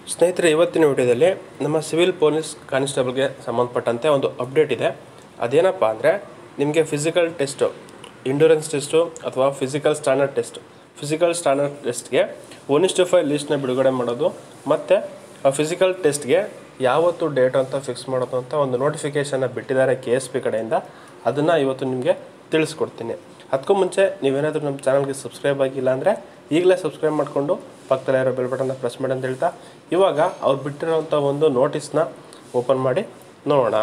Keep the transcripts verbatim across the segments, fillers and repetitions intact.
ಸ್ನೇಹಿತರೆ, ಇವತ್ತಿನ ವಿಡಿಯೋದಲ್ಲಿ ನಮ್ಮ ಸಿವಿಲ್ ಪೊಲೀಸ್ ಕಾನ್ಸ್ಟೇಬಲ್ಗೆ ಸಂಬಂಧಪಟ್ಟಂತೆ ಒಂದು ಅಪ್ಡೇಟ್ ಇದೆ. ಅದೇನಪ್ಪ ಅಂದರೆ, ನಿಮಗೆ ಫಿಸಿಕಲ್ ಟೆಸ್ಟು, ಎಂಡ್ಯೂರೆನ್ಸ್ ಟೆಸ್ಟು ಅಥವಾ physical standard test physical standard ಟೆಸ್ಟ್ಗೆ ಒನ್ ಇಷ್ಟು ಫೈವ್ ಲೀಸ್ಟ್ನ ಬಿಡುಗಡೆ ಮಾಡೋದು ಮತ್ತು ಆ ಫಿಸಿಕಲ್ ಟೆಸ್ಟ್ಗೆ ಯಾವತ್ತು ಡೇಟ್ ಅಂತ ಫಿಕ್ಸ್ ಮಾಡೋದು ಅಂತ ಒಂದು ನೋಟಿಫಿಕೇಷನ್ನ ಬಿಟ್ಟಿದ್ದಾರೆ ಕೆ ಎಸ್ ಪಿ ಕಡೆಯಿಂದ. ಅದನ್ನು ಇವತ್ತು ನಿಮಗೆ ತಿಳಿಸ್ಕೊಡ್ತೀನಿ. ಅದಕ್ಕೂ ಮುಂಚೆ ನೀವೇನಾದರೂ ನಮ್ಮ ಚಾನಲ್ಗೆ ಸಬ್ಸ್ಕ್ರೈಬ್ ಆಗಿಲ್ಲ ಅಂದರೆ ಈಗಲೇ ಸಬ್ಸ್ಕ್ರೈಬ್ ಮಾಡಿಕೊಂಡು ಪಕ್ಕದಲ್ಲೇ ಇರೋ ಬೆಲ್ ಬಟನ್ನ ಪ್ರೆಸ್ ಮಾಡಿ ಅಂತ ಹೇಳ್ತಾ, ಇವಾಗ ಅವ್ರು ಬಿಟ್ಟಿರೋಂಥ ಒಂದು ನೋಟಿಸ್ನ ಓಪನ್ ಮಾಡಿ ನೋಡೋಣ.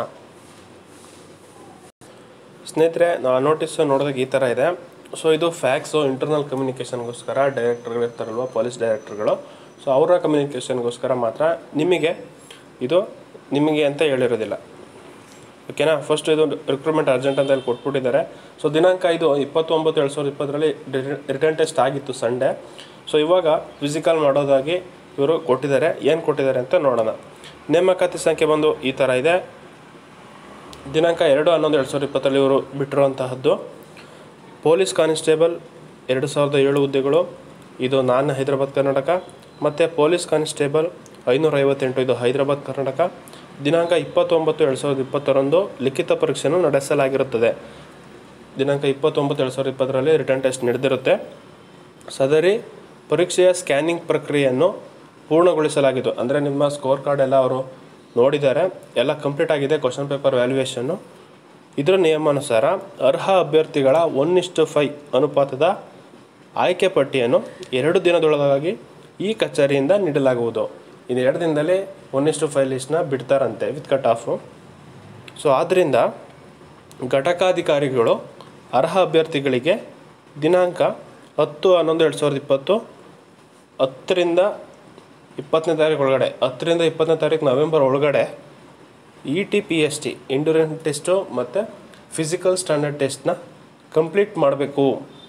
ಸ್ನೇಹಿತರೆ, ಆ ನೋಟಿಸ್ ನೋಡಿದಾಗ ಈ ಥರ ಇದೆ. ಸೊ ಇದು ಫ್ಯಾಕ್ಸು ಇಂಟರ್ನಲ್ ಕಮ್ಯುನಿಕೇಷನ್ಗೋಸ್ಕರ ಡೈರೆಕ್ಟರ್ಗಳು ಇರ್ತಾರಲ್ವ, ಪೊಲೀಸ್ ಡೈರೆಕ್ಟರ್ಗಳು. ಸೊ ಅವರ ಕಮ್ಯುನಿಕೇಷನ್ಗೋಸ್ಕರ ಮಾತ್ರ ನಿಮಗೆ ಇದು ನಿಮಗೆ ಅಂತ ಹೇಳಿರೋದಿಲ್ಲ. ಓಕೆನಾ. ಫಸ್ಟ್ ಇದು ರಿಕ್ರೂಟ್ಮೆಂಟ್ ಅರ್ಜೆಂಟ್ ಅಂತ ಹೇಳಿ ಕೊಟ್ಬಿಟ್ಟಿದ್ದಾರೆ. ಸೊ ದಿನಾಂಕ ಇದು ಇಪ್ಪತ್ತೊಂಬತ್ತು ಎರಡು ಸಾವಿರದ ಇಪ್ಪತ್ತರಲ್ಲಿ ರಿಟರ್ನ್ ಟೆಸ್ಟ್ ಆಗಿತ್ತು ಸಂಡೇ. ಸೊ ಇವಾಗ ಫಿಸಿಕಲ್ ಮಾಡೋದಾಗಿ ಇವರು ಕೊಟ್ಟಿದ್ದಾರೆ. ಏನು ಕೊಟ್ಟಿದ್ದಾರೆ ಅಂತ ನೋಡೋಣ. ನೇಮಕಾತಿ ಸಂಖ್ಯೆ ಬಂದು ಈ ಥರ ಇದೆ. ದಿನಾಂಕ ಎರಡು ಹನ್ನೊಂದು ಎರಡು ಸಾವಿರದ ಇಪ್ಪತ್ತರಲ್ಲಿ ಇವರು ಬಿಟ್ಟಿರುವಂತಹದ್ದು ಪೊಲೀಸ್ ಕಾನ್ಸ್ಟೇಬಲ್ ಎರಡು ಸಾವಿರದ ಏಳು ಹುದ್ದೆಗಳು. ಇದು ನಾನ್ ಹೈದರಾಬಾದ್ ಕರ್ನಾಟಕ. ಮತ್ತು ಪೊಲೀಸ್ ಕಾನ್ಸ್ಟೇಬಲ್ ಐನೂರ ಐವತ್ತೆಂಟು, ಇದು ಹೈದರಾಬಾದ್ ಕರ್ನಾಟಕ. ದಿನಾಂಕ ಇಪ್ಪತ್ತೊಂಬತ್ತು ಎರಡು ಸಾವಿರದ ಇಪ್ಪತ್ತರಂದು ಲಿಖಿತ ಪರೀಕ್ಷೆಯನ್ನು ನಡೆಸಲಾಗಿರುತ್ತದೆ. ದಿನಾಂಕ ಇಪ್ಪತ್ತೊಂಬತ್ತು ಎರಡು ಸಾವಿರದ ಇಪ್ಪತ್ತರಲ್ಲಿ ರಿಟರ್ನ್ ಟೆಸ್ಟ್ ನಡೆದಿರುತ್ತೆ. ಸದರಿ ಪರೀಕ್ಷೆಯ ಸ್ಕ್ಯಾನಿಂಗ್ ಪ್ರಕ್ರಿಯೆಯನ್ನು ಪೂರ್ಣಗೊಳಿಸಲಾಗಿದ್ದು, ಅಂದರೆ ನಿಮ್ಮ ಸ್ಕೋರ್ ಕಾರ್ಡ್ ಎಲ್ಲ ಅವರು ನೋಡಿದ್ದಾರೆ, ಎಲ್ಲ ಕಂಪ್ಲೀಟ್ ಆಗಿದೆ. ಕ್ವಶನ್ ಪೇಪರ್ ವ್ಯಾಲ್ಯೂಯೇಷನ್ನು ಇದರ ನಿಯಮಾನುಸಾರ ಅರ್ಹ ಅಭ್ಯರ್ಥಿಗಳ ಒನ್ ಇಷ್ಟು ಫೈವ್ ಅನುಪಾತದ ಆಯ್ಕೆ ಪಟ್ಟಿಯನ್ನು ಎರಡು ದಿನದೊಳಗಾಗಿ ಈ ಕಚೇರಿಯಿಂದ ನೀಡಲಾಗುವುದು. ಇನ್ನು ಎರಡು ದಿನದಲ್ಲಿ ಒನ್ ಇಷ್ಟು ಫೈವ್ ಲಿಸ್ಟ್ನ ಬಿಡ್ತಾರಂತೆ ವಿತ್ ಕಟ್ ಆಫು. ಸೊ ಆದ್ದರಿಂದ ಘಟಕಾಧಿಕಾರಿಗಳು ಅರ್ಹ ಅಭ್ಯರ್ಥಿಗಳಿಗೆ ದಿನಾಂಕ ಹತ್ತು ಹನ್ನೊಂದು ಎರಡು ಸಾವಿರದ ಇಪ್ಪತ್ತು ಹತ್ತರಿಂದ ಇಪ್ಪತ್ತನೇ ತಾರೀಕು ಒಳಗಡೆ ಹತ್ತರಿಂದ ಇಪ್ಪತ್ತನೇ ತಾರೀಕು ನವೆಂಬರ್ ಒಳಗಡೆ E T P S T endurance test ಮತ್ತು ಫಿಸಿಕಲ್ ಸ್ಟ್ಯಾಂಡರ್ಡ್ ಟೆಸ್ಟ್ನ ಕಂಪ್ಲೀಟ್ ಮಾಡಬೇಕು.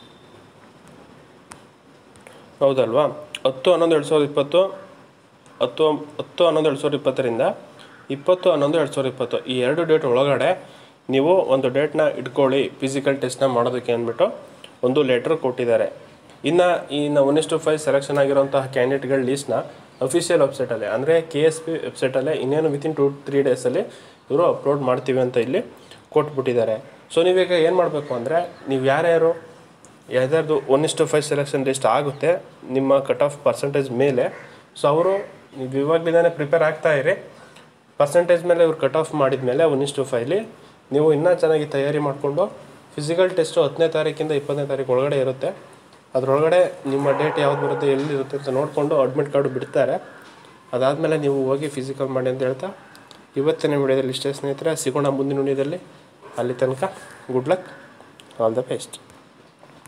ಹೌದಲ್ವಾ. ಹತ್ತು ಹನ್ನೊಂದು ಎರಡು ಸಾವಿರದ ಇಪ್ಪತ್ತು ಹತ್ತು ಹತ್ತು ಹನ್ನೊಂದು ಎರಡು ಸಾವಿರದ ಇಪ್ಪತ್ತರಿಂದ ಇಪ್ಪತ್ತು ಹನ್ನೊಂದು ಎರಡು ಸಾವಿರದ ಇಪ್ಪತ್ತು ಈ ಎರಡು ಡೇಟ್ ಒಳಗಡೆ ನೀವು ಒಂದು ಡೇಟ್ನ ಇಟ್ಕೊಳ್ಳಿ ಫಿಸಿಕಲ್ ಟೆಸ್ಟ್ನ ಮಾಡೋದಕ್ಕೆ ಅಂದ್ಬಿಟ್ಟು ಒಂದು ಲೆಟ್ರ್ ಕೊಟ್ಟಿದ್ದಾರೆ. ಇನ್ನು ಇನ್ನು ಒನ್ ಇಷ್ಟು ಫೈವ್ ಸೆಲೆಕ್ಷನ್ ಆಗಿರೋಂತಹ ಕ್ಯಾಂಡಿಡೇಟ್ಗಳ ಲೀಸ್ಟ್ನ ಅಫಿಷಿಯಲ್ ವೆಬ್ಸೈಟಲ್ಲಿ, ಅಂದರೆ ಕೆ ಎಸ್ ಪಿ ವೆಬ್ಸೈಟಲ್ಲೇ ಇನ್ನೇನು ವಿತಿನ್ ಟು ತ್ರೀ ಡೇಸಲ್ಲಿ ಇವರು ಅಪ್ಲೋಡ್ ಮಾಡ್ತೀವಿ ಅಂತ ಇಲ್ಲಿ ಕೊಟ್ಬಿಟ್ಟಿದ್ದಾರೆ. ಸೊ ನೀವೀಗ ಏನು ಮಾಡಬೇಕು ಅಂದರೆ, ನೀವು ಯಾರ್ಯಾರು ಯಾವ್ದಾರ್ದು ಒನ್ ಇಷ್ಟು ಫೈವ್ ಸೆಲೆಕ್ಷನ್ ಲಿಸ್ಟ್ ಆಗುತ್ತೆ ನಿಮ್ಮ ಕಟ್ ಆಫ್ ಪರ್ಸೆಂಟೇಜ್ ಮೇಲೆ, ಸೊ ಅವರು ನೀವು ಇವಾಗಲಿಂದಾನೆ ಪ್ರಿಪೇರ್ ಆಗ್ತಾ ಇರಿ. ಪರ್ಸೆಂಟೇಜ್ ಮೇಲೆ ಇವ್ರು ಕಟ್ ಆಫ್ ಮಾಡಿದ ಮೇಲೆ ಒನ್ ಇಷ್ಟು ಫೈವ್ಲಿ ನೀವು ಇನ್ನೂ ಚೆನ್ನಾಗಿ ತಯಾರಿ ಮಾಡಿಕೊಂಡು ಫಿಸಿಕಲ್ ಟೆಸ್ಟು ಹತ್ತನೇ ತಾರೀಕಿಂದ ಇಪ್ಪತ್ತನೇ ತಾರೀಕು ಒಳಗಡೆ ಇರುತ್ತೆ. ಅದರೊಳಗಡೆ ನಿಮ್ಮ ಡೇಟ್ ಯಾವ್ದು ಬರುತ್ತೆ, ಎಲ್ಲಿರುತ್ತೆ ಅಂತ ನೋಡಿಕೊಂಡು ಅಡ್ಮಿಟ್ ಕಾರ್ಡು ಬಿಡ್ತಾರೆ. ಅದಾದಮೇಲೆ ನೀವು ಹೋಗಿ ಫಿಸಿಕಲ್ ಮಾಡಿ ಅಂತ ಹೇಳ್ತಾ ಇವತ್ತಿನ ವಿಡಿಯೋದಲ್ಲಿ ಇಷ್ಟೇ ಸ್ನೇಹಿತರೆ. ಸಿಗೋಣ ಮುಂದಿನ ವಿಡಿಯೋದಲ್ಲಿ. ಅಲ್ಲಿ ತನಕ good luck, all the best.